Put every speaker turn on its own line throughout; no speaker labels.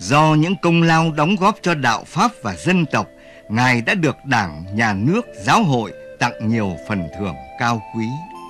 Do những công lao đóng góp cho đạo Pháp và dân tộc, Ngài đã được Đảng, Nhà nước, Giáo hội tặng nhiều phần thưởng cao quý.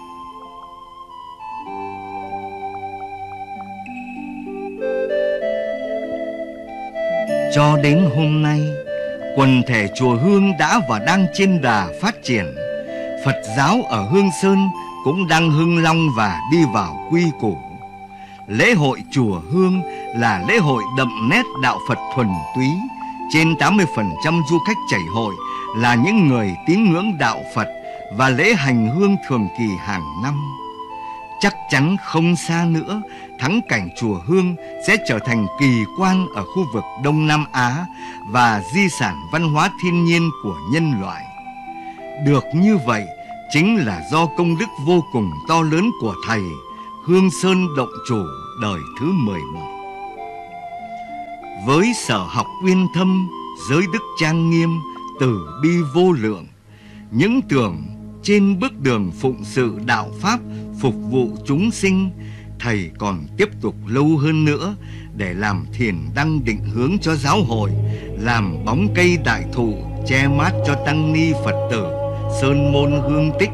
Cho đến hôm nay, quần thể chùa Hương đã và đang trên đà phát triển. Phật giáo ở Hương Sơn cũng đang hưng long và đi vào quy củ. Lễ hội chùa Hương là lễ hội đậm nét đạo Phật thuần túy. Trên 80% du khách chảy hội là những người tín ngưỡng đạo Phật và lễ hành hương thường kỳ hàng năm. Chắc chắn không xa nữa, thắng cảnh chùa Hương sẽ trở thành kỳ quan ở khu vực Đông Nam Á và di sản văn hóa thiên nhiên của nhân loại. Được như vậy chính là do công đức vô cùng to lớn của Thầy Hương Sơn Động Chủ đời thứ 11. Với sở học uyên thâm, giới đức trang nghiêm, từ bi vô lượng, những tưởng trên bước đường phụng sự đạo Pháp phục vụ chúng sinh, Thầy còn tiếp tục lâu hơn nữa để làm thiền đăng định hướng cho giáo hội, làm bóng cây đại thụ che mát cho tăng ni Phật tử sơn môn hương tích.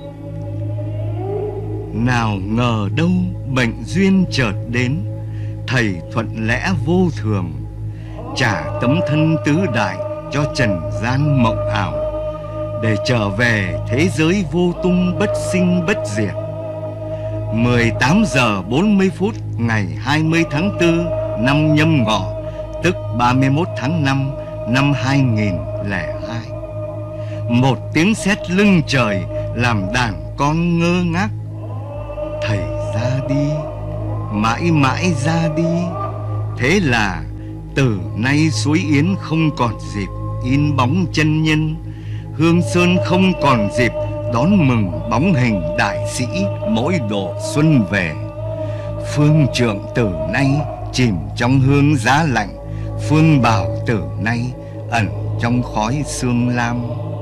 Nào ngờ đâu bệnh duyên chợt đến, Thầy thuận lẽ vô thường, trả tấm thân tứ đại cho trần gian mộng ảo, để trở về thế giới vô tung bất sinh bất diệt. 18 giờ 40 phút ngày 20 tháng 4 năm Nhâm Ngọ, tức 31 tháng 5 năm 2002. Một tiếng sét lưng trời làm đàn con ngơ ngác. Thầy ra đi, mãi mãi ra đi. Thế là từ nay Suối Yến không còn dịp in bóng chân nhân, Hương Sơn không còn dịp đón mừng bóng hình đại sĩ mỗi độ xuân về. Phương Trượng từ nay chìm trong hương giá lạnh, Phương Bảo từ nay ẩn trong khói sương lam.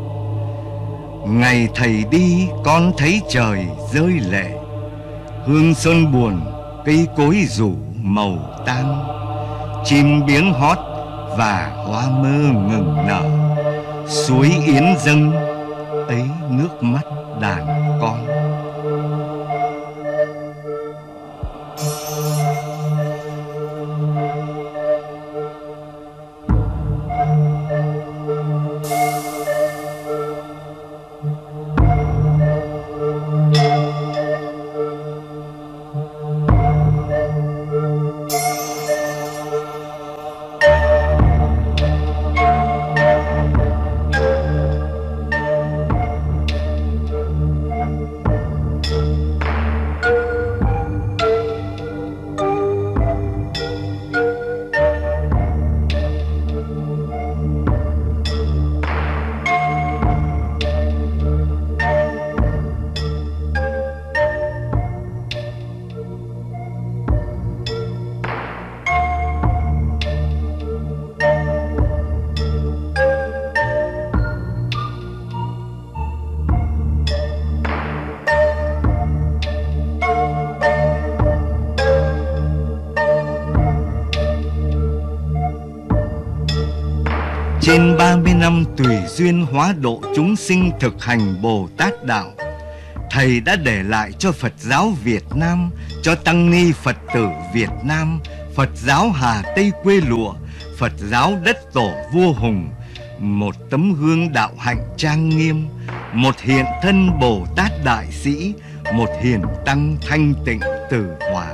Ngày Thầy đi con thấy trời rơi lệ, Hương Sơn buồn cây cối rủ màu tan, chim biếng hót và hoa mơ ngừng nở. Suối Yến dâng ấy nước mắt đàn con. Trên 30 năm tùy duyên hóa độ chúng sinh thực hành Bồ Tát Đạo, Thầy đã để lại cho Phật giáo Việt Nam, cho tăng ni Phật tử Việt Nam, Phật giáo Hà Tây quê lụa, Phật giáo đất tổ vua Hùng, một tấm gương đạo hạnh trang nghiêm, một hiện thân Bồ Tát Đại Sĩ, một hiền tăng thanh tịnh từ hòa.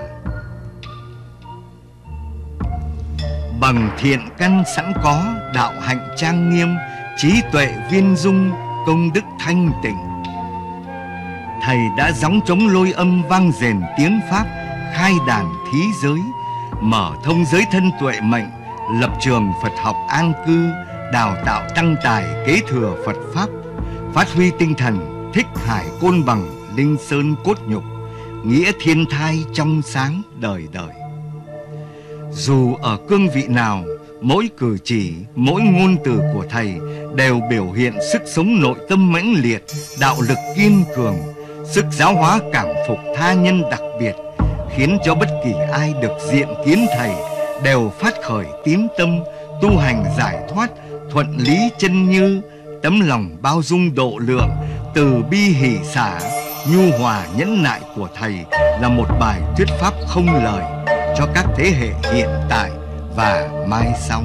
Bằng thiện căn sẵn có, đạo hạnh trang nghiêm, trí tuệ viên dung, công đức thanh tịnh, Thầy đã gióng trống lôi âm vang rền tiếng Pháp, khai đàn thí giới, mở thông giới thân tuệ mệnh, lập trường Phật học an cư, đào tạo tăng tài kế thừa Phật Pháp, phát huy tinh thần thích hải côn bằng, linh sơn cốt nhục, nghĩa thiên thai trong sáng đời đời. Dù ở cương vị nào, mỗi cử chỉ, mỗi ngôn từ của Thầy đều biểu hiện sức sống nội tâm mãnh liệt, đạo lực kiên cường, sức giáo hóa cảm phục tha nhân đặc biệt, khiến cho bất kỳ ai được diện kiến Thầy đều phát khởi tín tâm tu hành giải thoát, thuận lý chân như. Tấm lòng bao dung độ lượng, từ bi hỷ xả, nhu hòa nhẫn nại của thầy là một bài thuyết pháp không lời cho các thế hệ hiện tại và mai sau.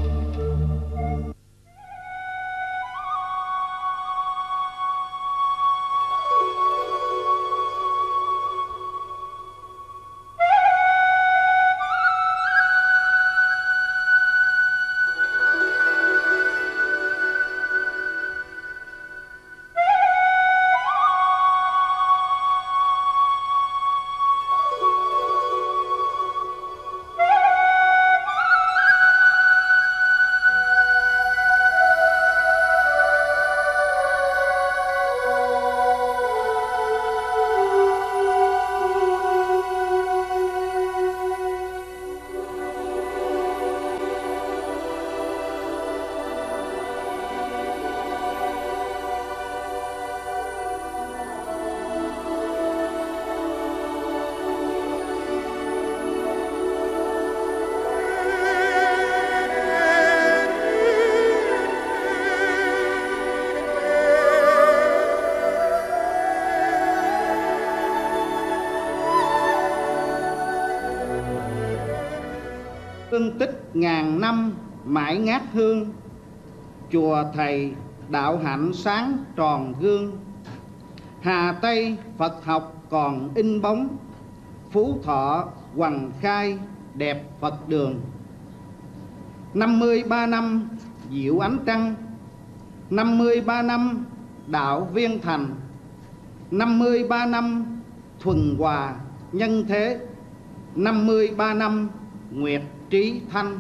Hương tích ngàn năm mãi ngát hương, chùa thầy đạo hạnh sáng tròn gương. Hà Tây Phật học còn in bóng, Phú Thọ Hoằng Khai đẹp Phật đường. 53 năm diệu ánh trăng, 53 năm đạo viên thành, 53 năm thuần hòa nhân thế, 53 năm nguyệt trí thanh.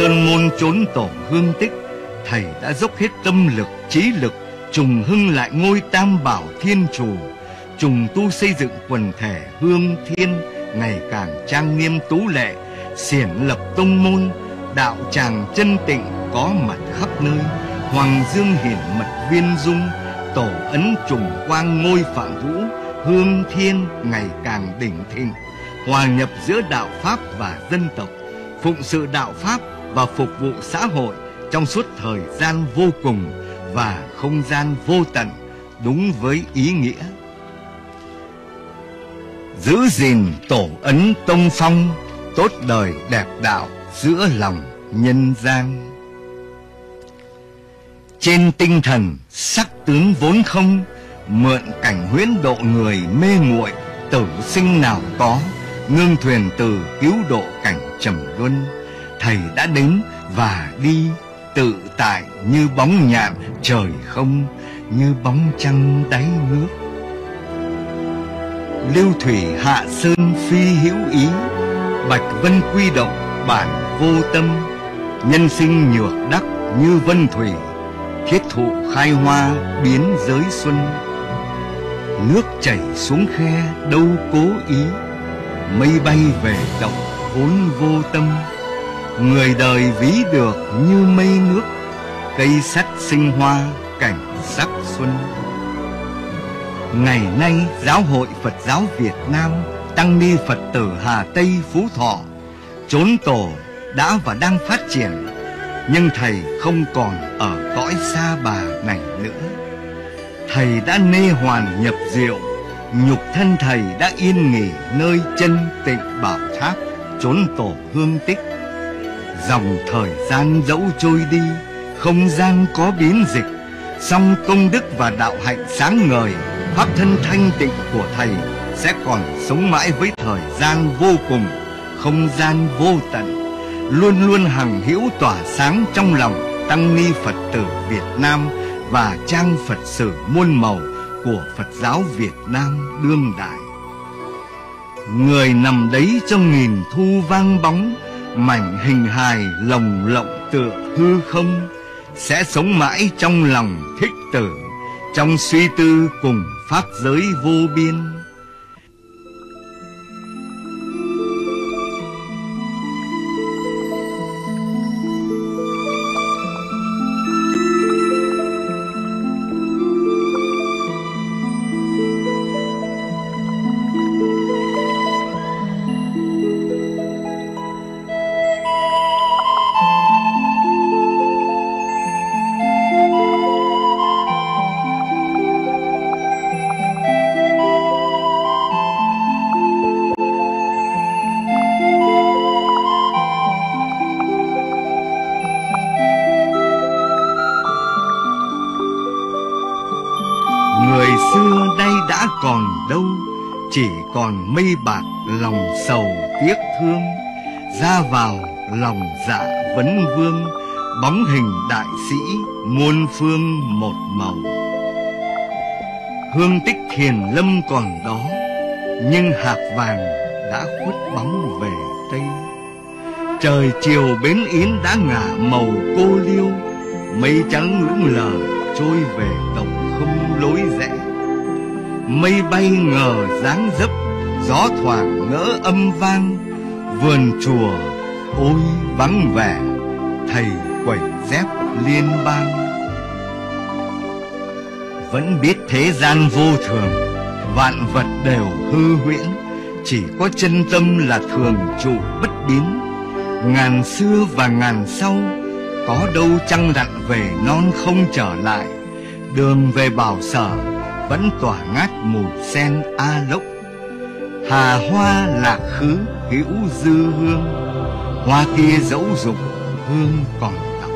sơn môn chốn tổ hương tích, thầy đã dốc hết tâm lực, trí lực trùng hưng lại ngôi Tam Bảo Thiên Trù, trùng tu xây dựng quần thể Hương Thiên ngày càng trang nghiêm tú lệ, xiển lập tông môn, đạo tràng chân tịnh có mặt khắp nơi, hoàng dương hiển mật viên dung, tổ ấn trùng quang ngôi Phạm Vũ, Hương Thiên ngày càng đỉnh thịnh, hòa nhập giữa đạo pháp và dân tộc, phụng sự đạo pháp và phục vụ xã hội trong suốt thời gian vô cùng và không gian vô tận, đúng với ý nghĩa. Giữ gìn tổ ấn tông phong, tốt đời đẹp đạo giữa lòng nhân gian. Trên tinh thần sắc tướng vốn không, mượn cảnh huyễn độ người mê muội, tử sinh nào có, ngưng thuyền từ cứu độ cảnh trầm luân. Thầy đã đến và đi tự tại như bóng nhạn trời không, như bóng trăng đáy nước. Lưu thủy hạ sơn phi hữu ý, bạch vân quy động bản vô tâm. Nhân sinh nhược đắc như vân thủy, thiết thụ khai hoa biến giới xuân. Nước chảy xuống khe đâu cố ý, mây bay về động vốn vô tâm. Người đời ví được như mây nước, cây sắt sinh hoa cảnh sắc xuân. Ngày nay Giáo hội Phật giáo Việt Nam, tăng ni Phật tử Hà Tây Phú Thọ, chốn tổ đã và đang phát triển, nhưng thầy không còn ở cõi xa bà này nữa. Thầy đã nê hoàn nhập diệu, nhục thân thầy đã yên nghỉ nơi chân tịnh bảo tháp, chốn tổ hương tích. Dòng thời gian dẫu trôi đi, không gian có biến dịch, song công đức và đạo hạnh sáng ngời, pháp thân thanh tịnh của thầy sẽ còn sống mãi với thời gian vô cùng, không gian vô tận, luôn luôn hằng hữu tỏa sáng trong lòng tăng ni Phật tử Việt Nam và trang Phật sử muôn màu của Phật giáo Việt Nam đương đại. Người nằm đấy trong nghìn thu vang bóng, mảnh hình hài lồng lộng tựa hư không, sẽ sống mãi trong lòng thích tử, trong suy tư cùng pháp giới vô biên. Người xưa nay đã còn đâu, chỉ còn mây bạc lòng sầu tiếc thương. Ra vào lòng dạ vấn vương, bóng hình đại sĩ muôn phương một màu. Hương tích Thiền Lâm còn đó, nhưng hạc vàng đã khuất bóng về Tây. Trời chiều bến Yến đã ngả màu cô liêu, mây trắng lững lờ trôi về tổng không lối rẽ. Mây bay ngờ dáng dấp, gió thoảng ngỡ âm vang. Vườn chùa ôi vắng vẻ, thầy quẩy dép liên bang. Vẫn biết thế gian vô thường, vạn vật đều hư huyễn, chỉ có chân tâm là thường trụ bất biến. Ngàn xưa và ngàn sau, có đâu trăng rặn về non không trở lại. Đường về Bảo Sở vẫn tỏa ngát mùi sen A Lốc. Hà hoa lạc khứ hữu dư hương, hoa kia dẫu dục hương còn đọng.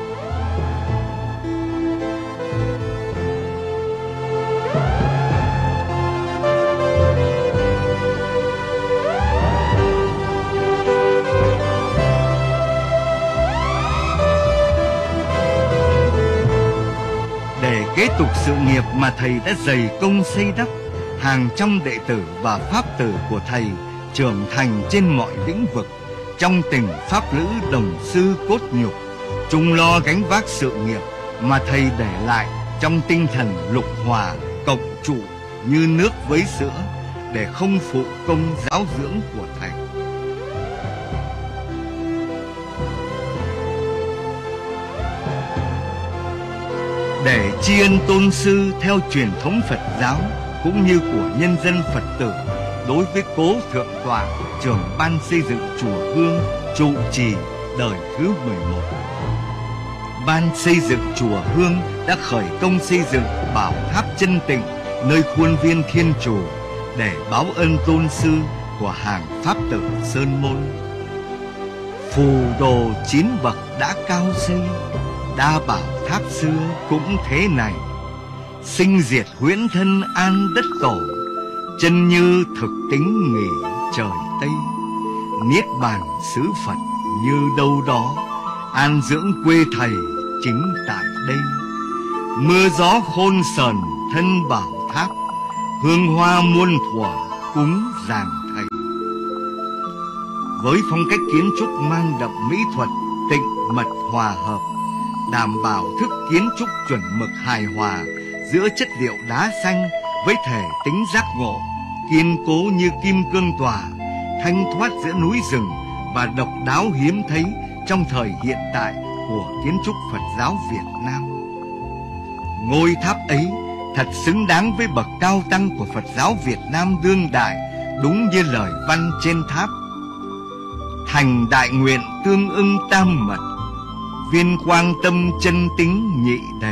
Để kế tục sự nghiệp mà thầy đã dày công xây đắp, hàng trăm đệ tử và pháp tử của thầy trưởng thành trên mọi lĩnh vực, trong tình pháp lữ đồng sư cốt nhục, chung lo gánh vác sự nghiệp mà thầy để lại trong tinh thần lục hòa cộng trụ như nước với sữa, để không phụ công giáo dưỡng của thầy. Để tri ân tôn sư theo truyền thống Phật giáo cũng như của nhân dân Phật tử đối với cố thượng tọa trưởng ban xây dựng chùa Hương trụ trì đời thứ 11. Ban xây dựng chùa Hương đã khởi công xây dựng bảo tháp chân tịnh nơi khuôn viên Thiên Trù để báo ơn tôn sư của hàng pháp tử Sơn Môn. Phù đồ 9 bậc đã cao xây, đa bảo tháp xưa cũng thế này. Sinh diệt huyễn thân an đất tổ, chân như thực tính nghỉ trời Tây. Niết bàn xứ Phật như đâu đó, an dưỡng quê thầy chính tại đây. Mưa gió khôn sờn thân bảo tháp, hương hoa muôn thuở cúng dàng thầy. Với phong cách kiến trúc mang đậm mỹ thuật, tịnh mật hòa hợp, đảm bảo thức kiến trúc chuẩn mực hài hòa giữa chất liệu đá xanh với thể tính giác ngộ, kiên cố như kim cương tỏa, thanh thoát giữa núi rừng và độc đáo hiếm thấy trong thời hiện tại của kiến trúc Phật giáo Việt Nam. Ngôi tháp ấy thật xứng đáng với bậc cao tăng của Phật giáo Việt Nam đương đại, đúng như lời văn trên tháp: thành đại nguyện tương ưng tam mật, viên quang tâm chân tính nhị đề.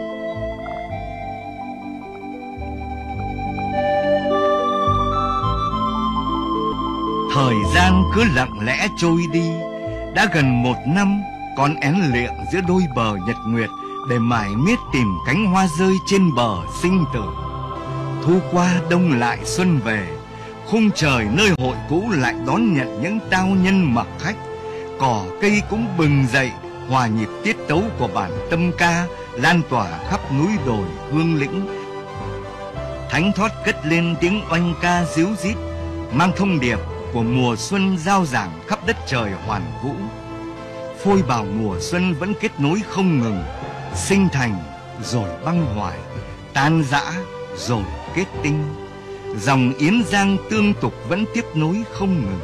Thời gian cứ lặng lẽ trôi đi, đã gần 1 năm con én liệng giữa đôi bờ nhật nguyệt để mải miết tìm cánh hoa rơi trên bờ sinh tử. Thu qua đông lại xuân về, khung trời nơi hội cũ lại đón nhận những tao nhân mặc khách. Cỏ cây cũng bừng dậy, hòa nhịp tiết tấu của bản tâm ca, lan tỏa khắp núi đồi hương lĩnh. Thánh thoát cất lên tiếng oanh ca ríu rít, mang thông điệp của mùa xuân giao giảng khắp đất trời hoàn vũ. Phôi bào mùa xuân vẫn kết nối không ngừng, sinh thành rồi băng hoại, tan rã rồi kết tinh. Dòng yến giang tương tục vẫn tiếp nối không ngừng.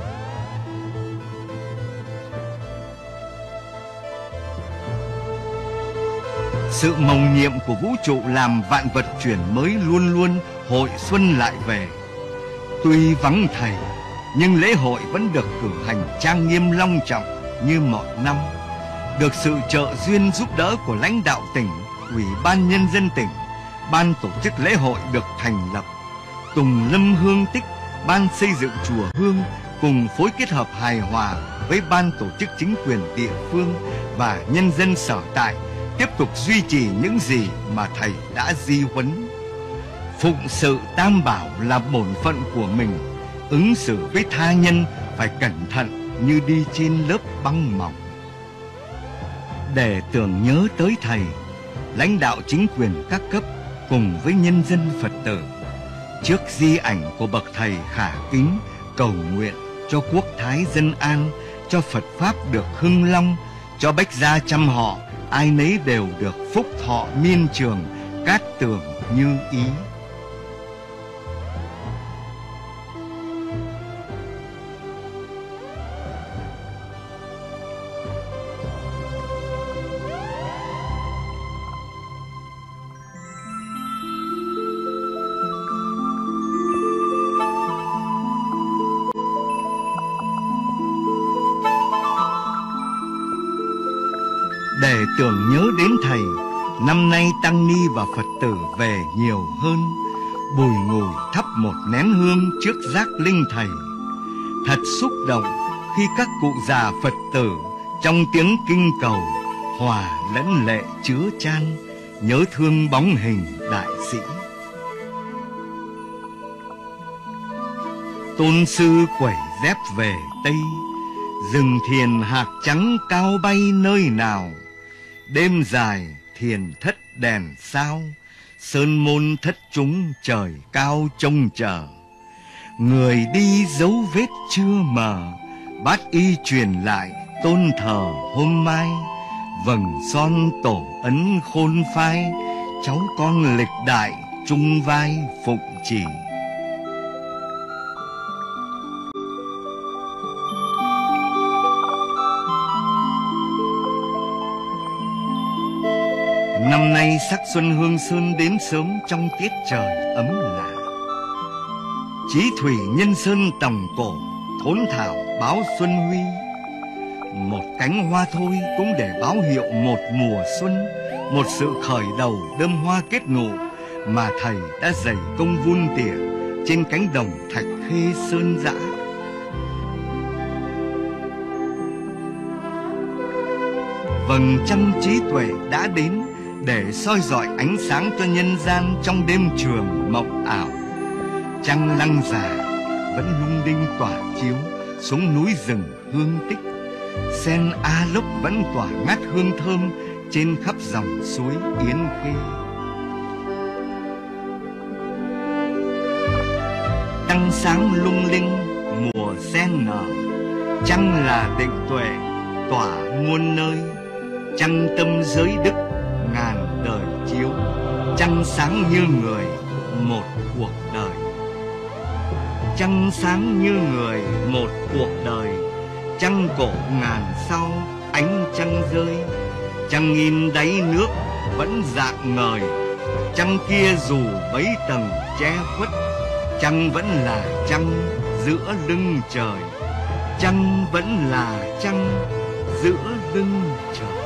Sự mầu nhiệm của vũ trụ làm vạn vật chuyển mới luôn luôn hội xuân lại về. Tuy vắng thầy, nhưng lễ hội vẫn được cử hành trang nghiêm long trọng như mọi năm. Được sự trợ duyên giúp đỡ của lãnh đạo tỉnh, Ủy ban Nhân dân tỉnh, ban tổ chức lễ hội được thành lập. Tùng Lâm Hương Tích, ban xây dựng chùa Hương cùng phối kết hợp hài hòa với ban tổ chức chính quyền địa phương và nhân dân sở tại, tiếp tục duy trì những gì mà thầy đã di huấn. Phụng sự tam bảo là bổn phận của mình, ứng xử với tha nhân phải cẩn thận như đi trên lớp băng mỏng. Để tưởng nhớ tới thầy, lãnh đạo chính quyền các cấp cùng với nhân dân Phật tử, trước di ảnh của bậc thầy khả kính, cầu nguyện cho quốc thái dân an, cho Phật pháp được hưng long, cho bách gia trăm họ ai nấy đều được phúc thọ miên trường, cát tường như ý. Để tưởng nhớ đến thầy, năm nay tăng ni và Phật tử về nhiều hơn, bùi ngùi thắp một nén hương trước giác linh thầy. Thật xúc động khi các cụ già Phật tử trong tiếng kinh cầu hòa lẫn lệ chứa chan, nhớ thương bóng hình đại sĩ. Tôn sư quẩy dép về Tây, rừng thiền hạc trắng cao bay nơi nào. Đêm dài thiền thất đèn sao, sơn môn thất chúng trời cao trông chờ. Người đi dấu vết chưa mờ, bát y truyền lại tôn thờ hôm mai. Vầng son tổ ấn khôn phai, cháu con lịch đại chung vai phụng chỉ. Năm nay sắc xuân Hương Sơn đến sớm trong tiết trời ấm lạ. Chí thủy nhân sơn tòng cổ, thốn thảo báo xuân huy. Một cánh hoa thôi cũng để báo hiệu một mùa xuân, một sự khởi đầu đơm hoa kết nụ mà thầy đã dày công vun tỉa trên cánh đồng Thạch Khê sơn dã. Vầng trăng trí tuệ đã đến để soi rọi ánh sáng cho nhân gian trong đêm trường mộng ảo. Trăng lăng già vẫn lung linh tỏa chiếu xuống núi rừng hương tích. Sen A Lốc vẫn tỏa ngát hương thơm trên khắp dòng suối Yến Khê. Trăng sáng lung linh mùa sen nở, trăng là định tuệ tỏa muôn nơi. Trăng tâm giới đức ngàn đời chiếu, trăng sáng như người một cuộc đời. Trăng sáng như người một cuộc đời, trăng cổ ngàn sao ánh trăng rơi. Trăng nghìn đáy nước vẫn rạng ngời, trăng kia dù bấy tầng che khuất, trăng vẫn là trăng giữa lưng trời. Trăng vẫn là trăng giữa lưng trời.